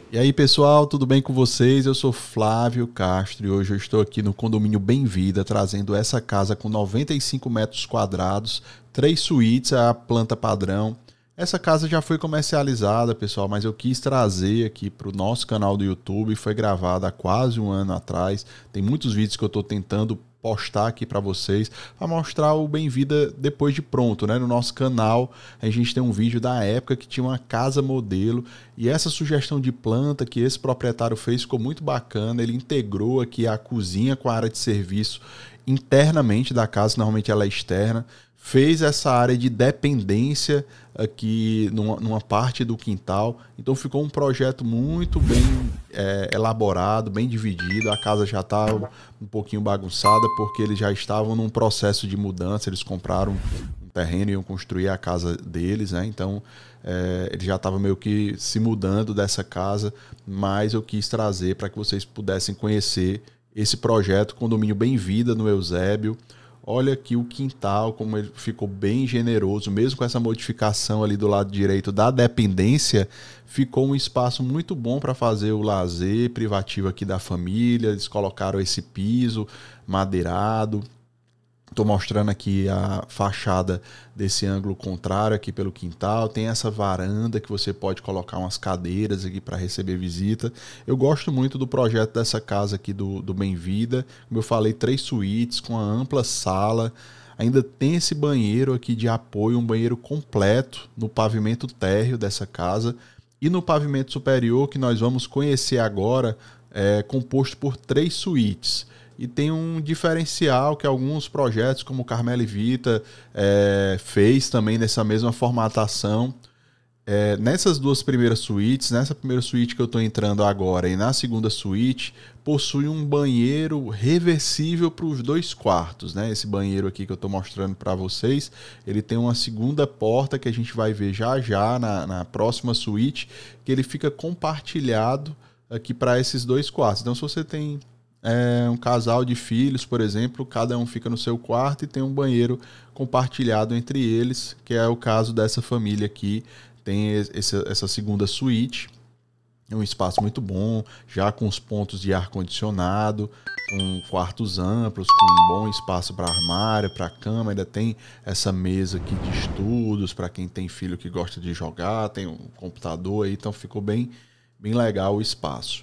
E aí, pessoal, tudo bem com vocês? Eu sou Flávio Castro e hoje eu estou aqui no condomínio Bem-Vida, trazendo essa casa com 95 metros quadrados, 3 suítes, a planta padrão. Essa casa já foi comercializada, pessoal, mas eu quis trazer aqui para o nosso canal do YouTube. Foi gravada há quase um ano atrás. Tem muitos vídeos que eu estou tentando postar aqui para vocês, para mostrar o Bem-Vida depois de pronto, né? No nosso canal a gente tem um vídeo da época que tinha uma casa modelo e essa sugestão de planta que esse proprietário fez ficou muito bacana. Ele integrou aqui a cozinha com a área de serviço internamente da casa, normalmente ela é externa. Fez essa área de dependência aqui numa parte do quintal. Então ficou um projeto muito bem elaborado, bem dividido. A casa já está um pouquinho bagunçada porque eles já estavam num processo de mudança. Eles compraram um terreno e iam construir a casa deles, né? Então eles já estavam meio que se mudando dessa casa. Mas eu quis trazer para que vocês pudessem conhecer esse projeto Condomínio Bem-Vida no Eusébio. Olha aqui o quintal, como ele ficou bem generoso, mesmo com essa modificação ali do lado direito da dependência, ficou um espaço muito bom para fazer o lazer privativo aqui da família. Eles colocaram esse piso madeirado. Estou mostrando aqui a fachada desse ângulo contrário aqui pelo quintal. Tem essa varanda que você pode colocar umas cadeiras aqui para receber visita. Eu gosto muito do projeto dessa casa aqui do Bem-Vida. Como eu falei, 3 suítes com uma ampla sala. Ainda tem esse banheiro aqui de apoio, um banheiro completo no pavimento térreo dessa casa. E no pavimento superior, que nós vamos conhecer agora, é composto por 3 suítes. E tem um diferencial que alguns projetos, como o Carmela e Vita, fez também nessa mesma formatação. Nessas duas primeiras suítes, nessa primeira suíte que eu estou entrando agora e na segunda suíte, possui um banheiro reversível para os 2 quartos, né? Esse banheiro aqui que eu estou mostrando para vocês, ele tem uma segunda porta que a gente vai ver já já na próxima suíte, que ele fica compartilhado aqui para esses 2 quartos. Então, se você tem um casal de filhos, por exemplo, cada um fica no seu quarto e tem um banheiro compartilhado entre eles, que é o caso dessa família aqui. Tem essa segunda suíte, é um espaço muito bom, já com os pontos de ar-condicionado, com quartos amplos, com um bom espaço para armário, para cama. Ainda tem essa mesa aqui de estudos para quem tem filho que gosta de jogar, tem um computador aí, então ficou bem legal o espaço.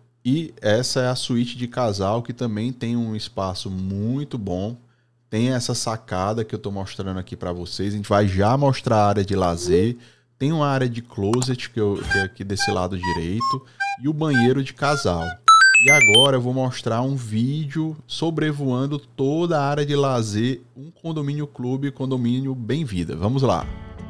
E essa é a suíte de casal, que também tem um espaço muito bom. Tem essa sacada que eu estou mostrando aqui para vocês. A gente vai já mostrar a área de lazer. Tem uma área de closet, que é aqui desse lado direito. E o banheiro de casal. E agora eu vou mostrar um vídeo sobrevoando toda a área de lazer. Um condomínio clube, condomínio Bem-Vida. Vamos lá.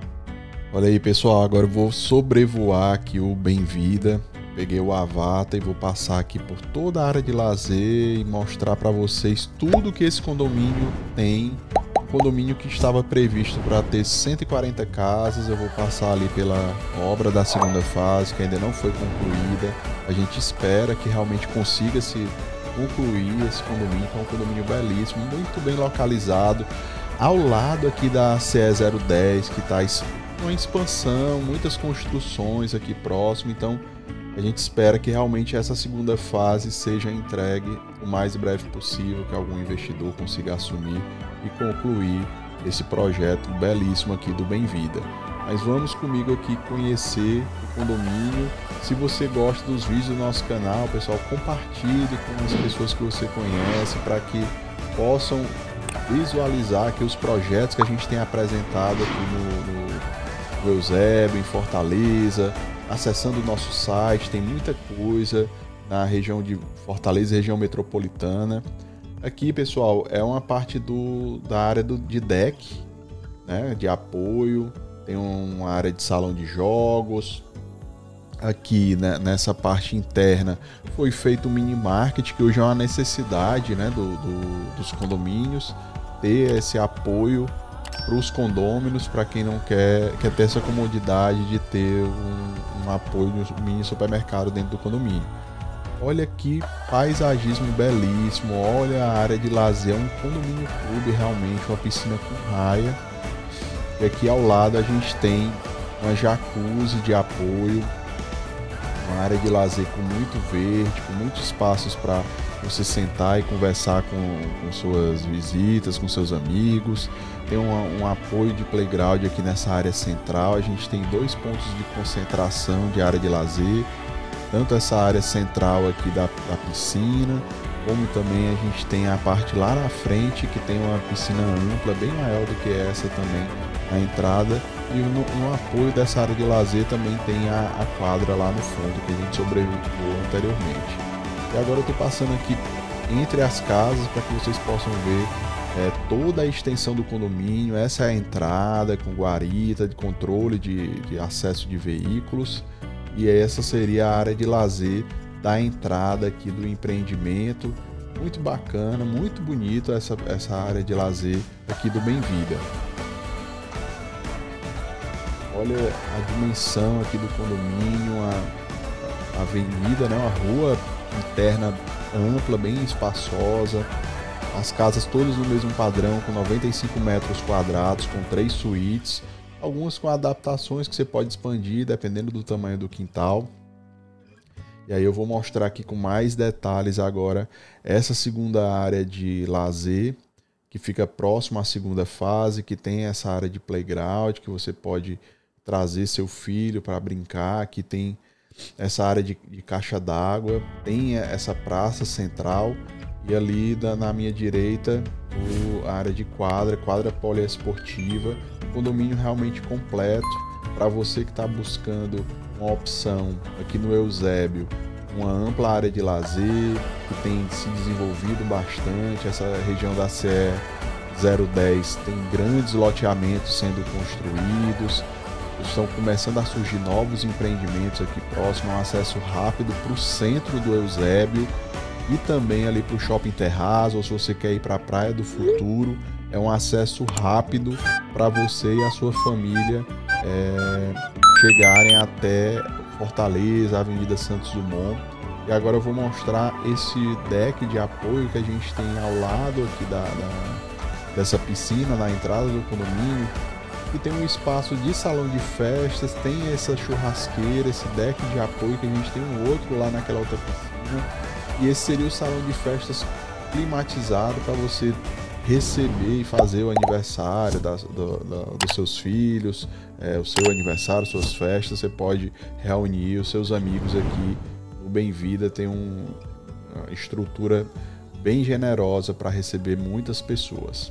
Olha aí, pessoal. Agora eu vou sobrevoar aqui o Bem-Vida. Peguei o avatar e vou passar aqui por toda a área de lazer e mostrar para vocês tudo que esse condomínio tem. Um condomínio que estava previsto para ter 140 casas. Eu vou passar ali pela obra da segunda fase, que ainda não foi concluída. A gente espera que realmente consiga se concluir esse condomínio, que é um condomínio belíssimo, muito bem localizado, ao lado aqui da CE010, que está uma expansão, muitas construções aqui próximo. Então a gente espera que realmente essa segunda fase seja entregue o mais breve possível, que algum investidor consiga assumir e concluir esse projeto belíssimo aqui do Bem-Vida. Mas vamos comigo aqui conhecer o condomínio. Se você gosta dos vídeos do nosso canal, pessoal, compartilhe com as pessoas que você conhece, para que possam visualizar aqui os projetos que a gente tem apresentado aqui no Eusébio, em Fortaleza. Acessando o nosso site, tem muita coisa na região de Fortaleza, região metropolitana. Aqui, pessoal, é uma parte da área de deck, né, de apoio. Tem uma área de salão de jogos. Aqui, né, nessa parte interna, foi feito um mini market, que hoje é uma necessidade, né, dos condomínios, ter esse apoio para os condôminos, para quem não quer ter essa comodidade de ter um apoio no mini supermercado dentro do condomínio. Olha que paisagismo belíssimo, olha a área de lazer, um condomínio clube realmente, uma piscina com raia. E aqui ao lado a gente tem uma jacuzzi de apoio. Uma área de lazer com muito verde, com muitos espaços para você sentar e conversar com suas visitas, com seus amigos. Tem um apoio de playground aqui nessa área central. A gente tem 2 pontos de concentração de área de lazer. Tanto essa área central aqui da piscina, como também a gente tem a parte lá na frente que tem uma piscina ampla, bem maior do que essa também na entrada. E no apoio dessa área de lazer também tem a quadra lá no fundo que a gente sobrevoou anteriormente. E agora eu estou passando aqui entre as casas para que vocês possam ver toda a extensão do condomínio. Essa é a entrada com guarita, de controle de acesso de veículos. E essa seria a área de lazer da entrada aqui do empreendimento. Muito bacana, muito bonito essa área de lazer aqui do Bem-Vida. Olha a dimensão aqui do condomínio, a avenida, né? Uma rua interna ampla, bem espaçosa. As casas todas no mesmo padrão, com 95 metros quadrados, com 3 suítes. Algumas com adaptações que você pode expandir dependendo do tamanho do quintal. E aí eu vou mostrar aqui com mais detalhes agora essa segunda área de lazer, que fica próximo à segunda fase, que tem essa área de playground, que você pode trazer seu filho para brincar. Aqui tem essa área de caixa d'água, tem essa praça central e ali na minha direita a área de quadra poliesportiva. Condomínio realmente completo para você que está buscando uma opção aqui no Eusébio, uma ampla área de lazer que tem se desenvolvido bastante. Essa região da CE 010 tem grandes loteamentos sendo construídos, estão começando a surgir novos empreendimentos aqui próximo, um acesso rápido para o centro do Eusébio e também ali para o Shopping Terraço, ou se você quer ir para a Praia do Futuro, é um acesso rápido para você e a sua família chegarem até Fortaleza, Avenida Santos Dumont. E agora eu vou mostrar esse deck de apoio que a gente tem ao lado aqui dessa piscina, na entrada do condomínio, que tem um espaço de salão de festas, tem essa churrasqueira, esse deck de apoio, que a gente tem um outro lá naquela outra piscina. E esse seria o salão de festas climatizado para você receber e fazer o aniversário dos seus filhos, o seu aniversário, suas festas. Você pode reunir os seus amigos aqui. O Bem-Vida tem uma estrutura bem generosa para receber muitas pessoas.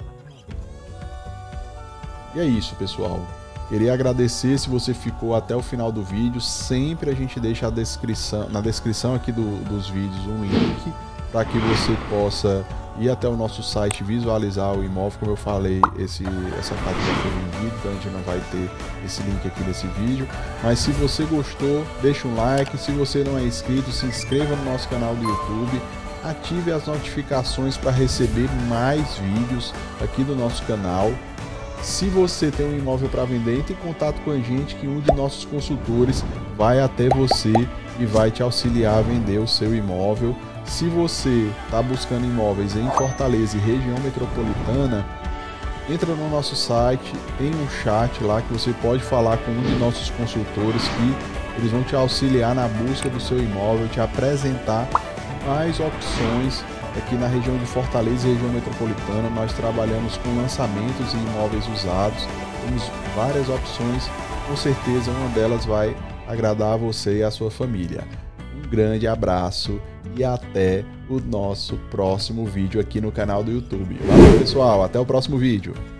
E é isso, pessoal. Queria agradecer se você ficou até o final do vídeo. Sempre a gente deixa na descrição aqui dos vídeos um link para que você possa ir até o nosso site, visualizar o imóvel. Como eu falei, essa casa já foi vendida, então a gente não vai ter esse link aqui nesse vídeo. Mas se você gostou, deixa um like. Se você não é inscrito, se inscreva no nosso canal do YouTube. Ative as notificações para receber mais vídeos aqui do nosso canal. Se você tem um imóvel para vender, entre em contato com a gente, que um de nossos consultores vai até você e vai te auxiliar a vender o seu imóvel. Se você está buscando imóveis em Fortaleza e região metropolitana, entra no nosso site, tem um chat lá que você pode falar com um de nossos consultores, que eles vão te auxiliar na busca do seu imóvel, te apresentar mais opções. Aqui na região de Fortaleza e região metropolitana, nós trabalhamos com lançamentos em imóveis usados. Temos várias opções, com certeza uma delas vai agradar a você e a sua família. Um grande abraço e até o nosso próximo vídeo aqui no canal do YouTube. Valeu, pessoal, até o próximo vídeo.